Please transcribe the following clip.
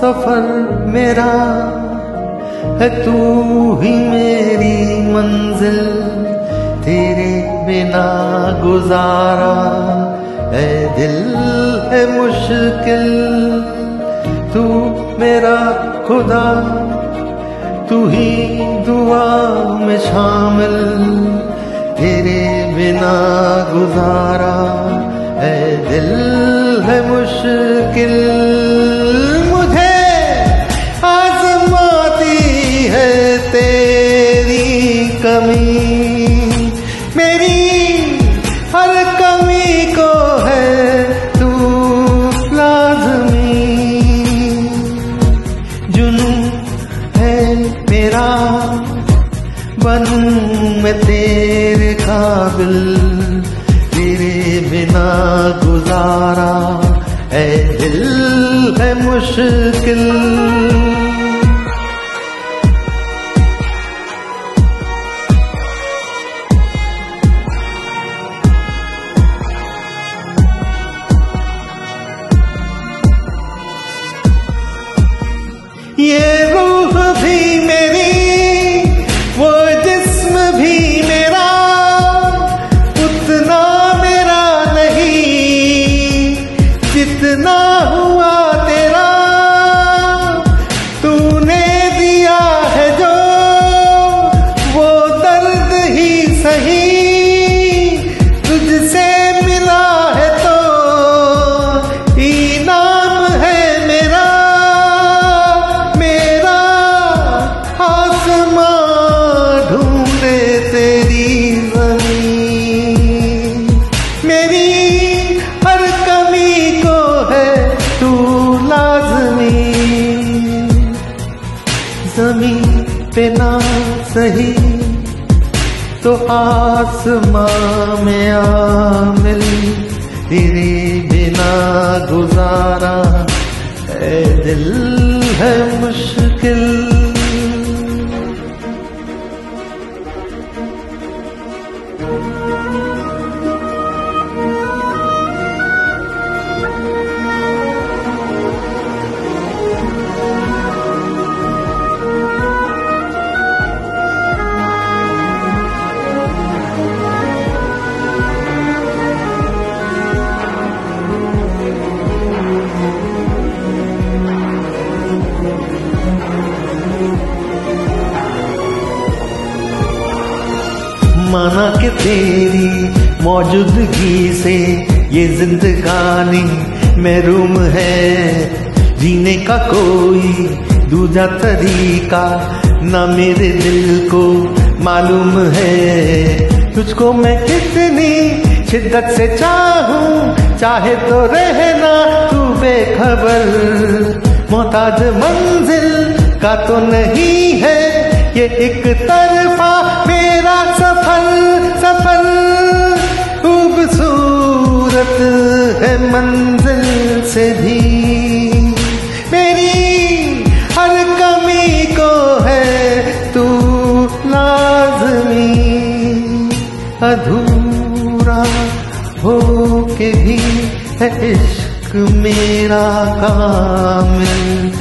सफर मेरा है, तू ही मेरी मंजिल, तेरे बिना गुजारा है दिल है मुश्किल। तू मेरा खुदा, तू ही दुआ में शामिल, तेरे बिना गुजारा है दिल है मुश्किल। मुझे आज़माती है तेरी कमी, मेरी हर कमी को है तू लाज़मी। जुनूं है मेरा, बनूं मैं तेरे काबिल, तेरे बिना गुजारा है दिल है मुश्किल। ये रूह भी मेरी, वो जिस्म भी मेरा, उतना मेरा नहीं जितना हुआ तेरा। तूने दिया है जो वो दर्द ही सही, तुझसे मिला है तो इनाम है मेरा। मेरा आसमां ढूंढे तेरी ज़मीन, मेरी हर कमी को है तू लाज़मी। ज़मीन पे ना सही तो आसमां में आमिल, तेरे बिना गुजारा है दिल है मुश्किल। माना कि तेरी मौजूदगी से ये जिंदगानी महरूम है, जीने का कोई दूजा तरीका ना मेरे दिल को मालूम है। तुझको मैं कितनी शिद्दत से चाहूं, चाहे तो रहना तू बेखबर। मोहताज मंजिल का तो नहीं है ये एक तरफा मेरा सफर। सफर खूबसूरत है मंजिल से भी, मेरी हर कमी को है तू लाज़मी। अधूरा हो के भी है इश्क मेरा कामिल,